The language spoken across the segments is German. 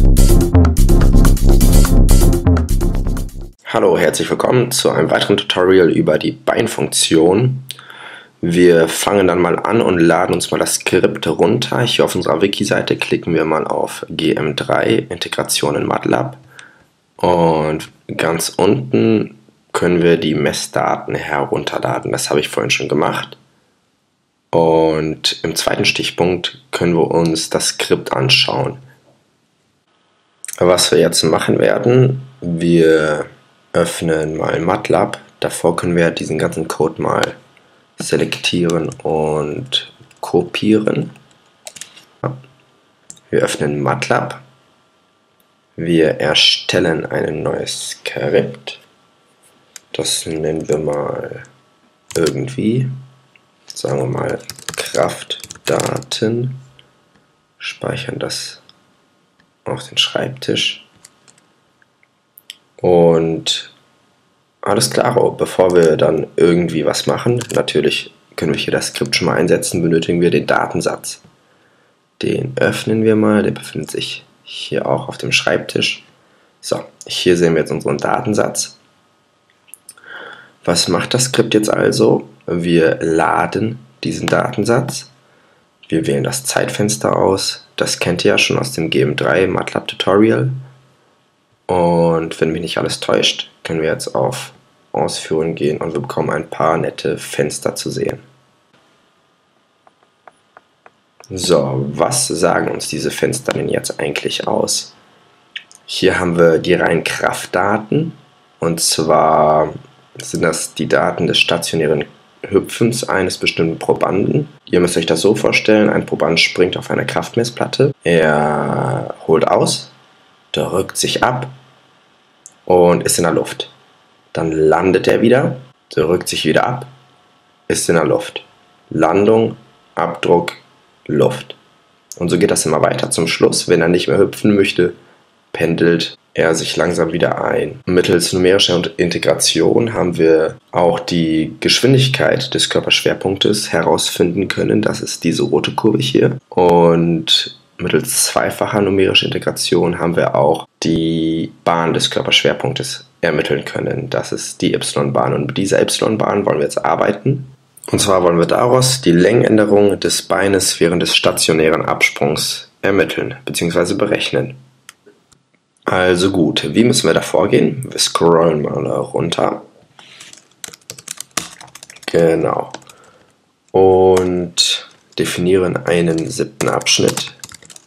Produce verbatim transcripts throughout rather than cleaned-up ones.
Hallo, herzlich willkommen zu einem weiteren Tutorial über die Bind-Funktion. Wir fangen dann mal an und laden uns mal das Skript runter. Hier auf unserer Wiki-Seite klicken wir mal auf G M drei, Integration in MATLAB. Und ganz unten können wir die Messdaten herunterladen. Das habe ich vorhin schon gemacht. Und im zweiten Stichpunkt können wir uns das Skript anschauen. Was wir jetzt machen werden, wir öffnen mal MATLAB. Davor können wir diesen ganzen Code mal selektieren und kopieren. Wir öffnen MATLAB. Wir erstellen ein neues Skript. Das nennen wir mal irgendwie, sagen wir mal Kraftdaten. Speichern das auf den Schreibtisch. Und alles klar, bevor wir dann irgendwie was machen, natürlich können wir hier das Skript schon mal einsetzen, benötigen wir den Datensatz. Den öffnen wir mal, der befindet sich hier auch auf dem Schreibtisch. So, hier sehen wir jetzt unseren Datensatz. Was macht das Skript jetzt also? Wir laden diesen Datensatz. Wir wählen das Zeitfenster aus. Das kennt ihr ja schon aus dem G M drei MATLAB Tutorial. Und wenn mich nicht alles täuscht, können wir jetzt auf Ausführen gehen und wir bekommen ein paar nette Fenster zu sehen. So, was sagen uns diese Fenster denn jetzt eigentlich aus? Hier haben wir die reinen Kraftdaten, und zwar sind das die Daten des stationären Hüpfens eines bestimmten Probanden. Ihr müsst euch das so vorstellen, ein Proband springt auf einer Kraftmessplatte, er holt aus, drückt sich ab und ist in der Luft. Dann landet er wieder, drückt sich wieder ab, ist in der Luft. Landung, Abdruck, Luft. Und so geht das immer weiter. Zum Schluss, wenn er nicht mehr hüpfen möchte, pendelt er sich langsam wieder ein. Mittels numerischer Integration haben wir auch die Geschwindigkeit des Körperschwerpunktes herausfinden können. Das ist diese rote Kurve hier. Und mittels zweifacher numerischer Integration haben wir auch die Bahn des Körperschwerpunktes ermitteln können. Das ist die Y-Bahn. Und mit dieser Y-Bahn wollen wir jetzt arbeiten. Und zwar wollen wir daraus die Längenänderung des Beines während des stationären Absprungs ermitteln bzw. berechnen. Also gut, wie müssen wir da vorgehen? Wir scrollen mal runter. Genau. Und definieren einen siebten Abschnitt.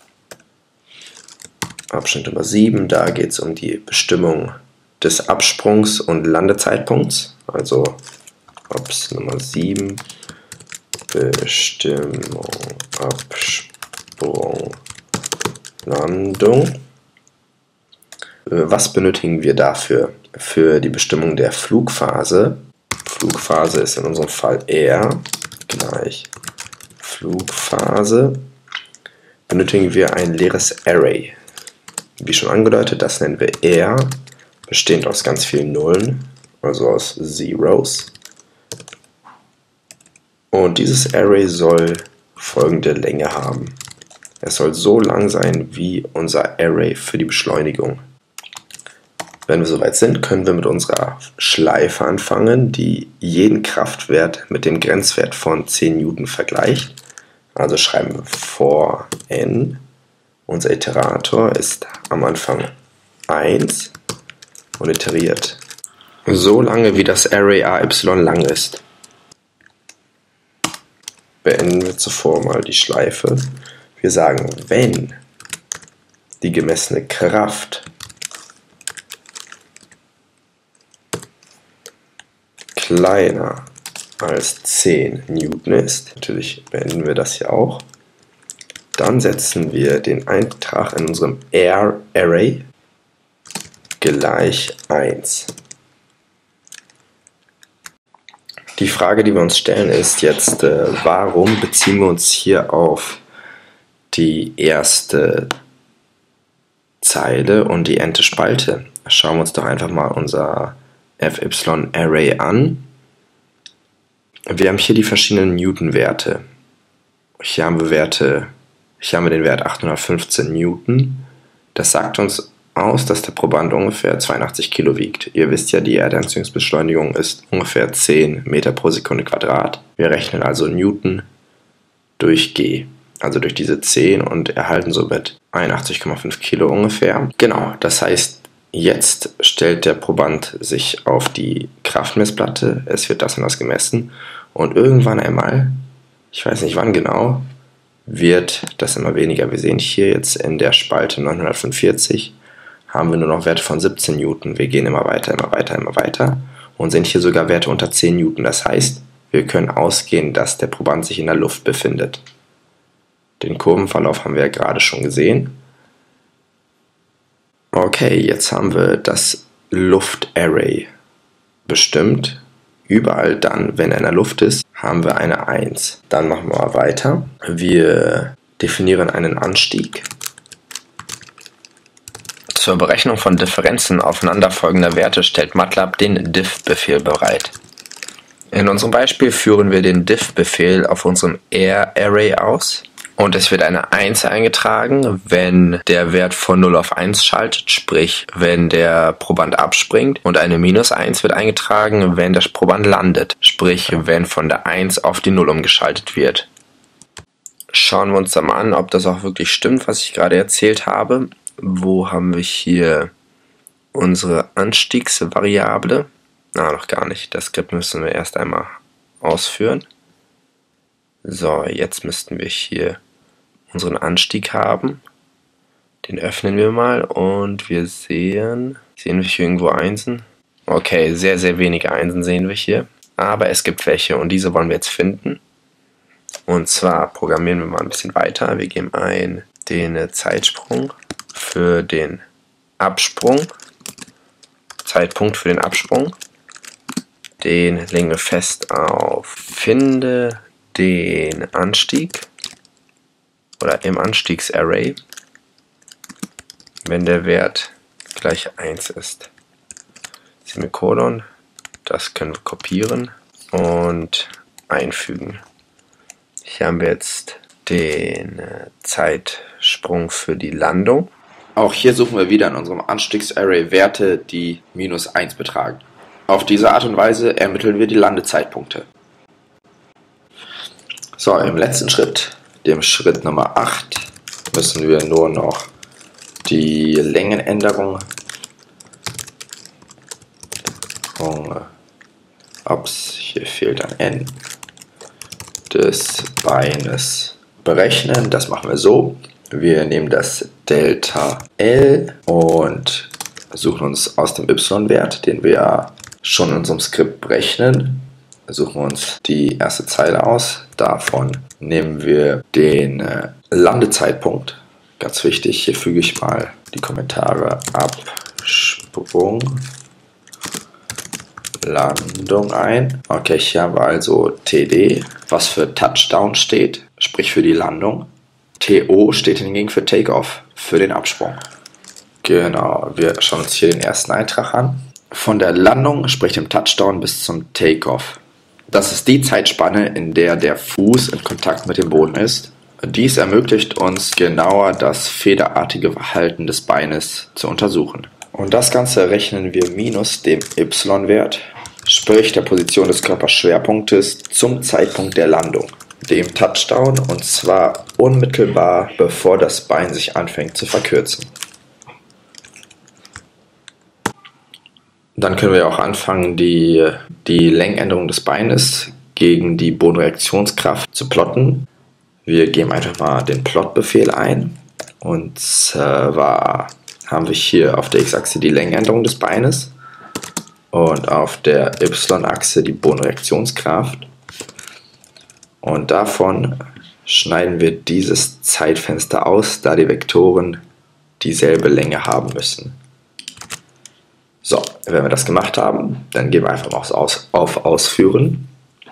Abschnitt Nummer sieben, da geht es um die Bestimmung des Absprungs und Landezeitpunkts. Also Ops Nummer sieben, Bestimmung, Absprung, Landung. Was benötigen wir dafür? Für die Bestimmung der Flugphase. Flugphase ist in unserem Fall R gleich Flugphase. Benötigen wir ein leeres Array. Wie schon angedeutet, das nennen wir R, bestehend aus ganz vielen Nullen, also aus Zeros. Und dieses Array soll folgende Länge haben. Es soll so lang sein wie unser Array für die Beschleunigung. Wenn wir soweit sind, können wir mit unserer Schleife anfangen, die jeden Kraftwert mit dem Grenzwert von zehn Newton vergleicht. Also schreiben wir for n. Unser Iterator ist am Anfang eins und iteriert so lange, wie das Array A Y lang ist. Beenden wir zuvor mal die Schleife. Wir sagen, wenn die gemessene Kraft kleiner als zehn Newton ist, natürlich beenden wir das hier auch, dann setzen wir den Eintrag in unserem R-Array gleich eins. Die Frage, die wir uns stellen, ist jetzt, äh, warum beziehen wir uns hier auf die erste Zeile und die n-te Spalte? Schauen wir uns doch einfach mal unser F Y-Array an. Wir haben hier die verschiedenen Newton-Werte. Hier haben wir Werte, hier haben wir den Wert achthundertfünfzehn Newton. Das sagt uns aus, dass der Proband ungefähr zweiundachtzig Kilo wiegt. Ihr wisst ja, die Erdanziehungsbeschleunigung ist ungefähr zehn Meter pro Sekunde Quadrat. Wir rechnen also Newton durch G, also durch diese zehn, und erhalten somit einundachtzig Komma fünf Kilo ungefähr. Genau, das heißt, jetzt stellt der Proband sich auf die Kraftmessplatte, es wird das und das gemessen und irgendwann einmal, ich weiß nicht wann genau, wird das immer weniger. Wir sehen hier jetzt in der Spalte neunhundertfünfundvierzig haben wir nur noch Werte von siebzehn Newton. Wir gehen immer weiter, immer weiter, immer weiter und sehen hier sogar Werte unter zehn Newton. Das heißt, wir können ausgehen, dass der Proband sich in der Luft befindet. Den Kurvenverlauf haben wir ja gerade schon gesehen. Okay, jetzt haben wir das Luftarray bestimmt. Überall dann, wenn er in der Luft ist, haben wir eine eins. Dann machen wir mal weiter. Wir definieren einen Anstieg. Zur Berechnung von Differenzen aufeinanderfolgender Werte stellt MATLAB den diff-Befehl bereit. In unserem Beispiel führen wir den diff-Befehl auf unserem R-Array aus und es wird eine eins eingetragen, wenn der Wert von null auf eins schaltet, sprich wenn der Proband abspringt, und eine minus eins wird eingetragen, wenn der Proband landet, sprich wenn von der eins auf die null umgeschaltet wird. Schauen wir uns dann mal an, ob das auch wirklich stimmt, was ich gerade erzählt habe. Wo haben wir hier unsere Anstiegsvariable? Na, noch gar nicht. Das Skript müssen wir erst einmal ausführen. So, jetzt müssten wir hier unseren Anstieg haben. Den öffnen wir mal und wir sehen, sehen wir hier irgendwo Einsen? Okay, sehr, sehr wenige Einsen sehen wir hier. Aber es gibt welche und diese wollen wir jetzt finden. Und zwar programmieren wir mal ein bisschen weiter. Wir geben ein den Zeitsprung für den Absprung, Zeitpunkt für den Absprung. Den legen wir fest auf finde den Anstieg oder im Anstiegsarray, wenn der Wert gleich eins ist. Semikolon, das können wir kopieren und einfügen. Hier haben wir jetzt den Zeitsprung für die Landung. Auch hier suchen wir wieder in unserem Anstiegsarray Werte, die minus eins betragen. Auf diese Art und Weise ermitteln wir die Landezeitpunkte. So, im letzten Schritt, dem Schritt Nummer acht, müssen wir nur noch die Längenänderung, ups, hier fehlt ein N, des Beines berechnen. Das machen wir so. Wir nehmen das Delta L und suchen uns aus dem y-Wert, den wir schon in unserem Skript berechnen, suchen uns die erste Zeile aus. Davon nehmen wir den äh, Landezeitpunkt. Ganz wichtig, hier füge ich mal die Kommentare Absprung, Landung ein. Okay, hier haben wir also T D, was für Touchdown steht, sprich für die Landung. T O steht hingegen für Takeoff, für den Absprung. Genau, wir schauen uns hier den ersten Eintrag an. Von der Landung, sprich dem Touchdown, bis zum Takeoff. Das ist die Zeitspanne, in der der Fuß in Kontakt mit dem Boden ist. Dies ermöglicht uns genauer das federartige Verhalten des Beines zu untersuchen. Und das Ganze rechnen wir minus dem y-Wert, sprich der Position des Körperschwerpunktes zum Zeitpunkt der Landung, dem Touchdown, und zwar unmittelbar bevor das Bein sich anfängt zu verkürzen. Dann können wir auch anfangen, die, die Längenänderung des Beines gegen die Bodenreaktionskraft zu plotten. Wir geben einfach mal den Plot-Befehl ein. Und zwar haben wir hier auf der x-Achse die Längenänderung des Beines und auf der y-Achse die Bodenreaktionskraft. Und davon schneiden wir dieses Zeitfenster aus, da die Vektoren dieselbe Länge haben müssen. So, wenn wir das gemacht haben, dann gehen wir einfach mal auf, auf Ausführen.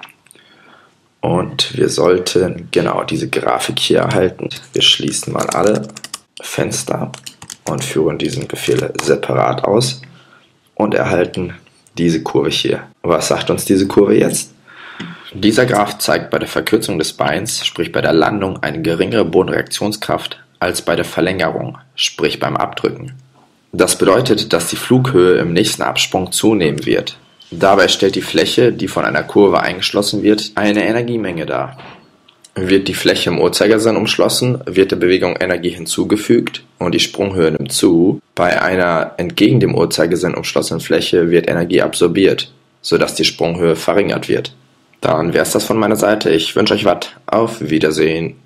Und wir sollten genau diese Grafik hier erhalten. Wir schließen mal alle Fenster und führen diesen Befehl separat aus und erhalten diese Kurve hier. Was sagt uns diese Kurve jetzt? Dieser Graph zeigt bei der Verkürzung des Beins, sprich bei der Landung, eine geringere Bodenreaktionskraft als bei der Verlängerung, sprich beim Abdrücken. Das bedeutet, dass die Flughöhe im nächsten Absprung zunehmen wird. Dabei stellt die Fläche, die von einer Kurve eingeschlossen wird, eine Energiemenge dar. Wird die Fläche im Uhrzeigersinn umschlossen, wird der Bewegung Energie hinzugefügt und die Sprunghöhe nimmt zu. Bei einer entgegen dem Uhrzeigersinn umschlossenen Fläche wird Energie absorbiert, sodass die Sprunghöhe verringert wird. Dann wäre es das von meiner Seite. Ich wünsche euch was. Auf Wiedersehen.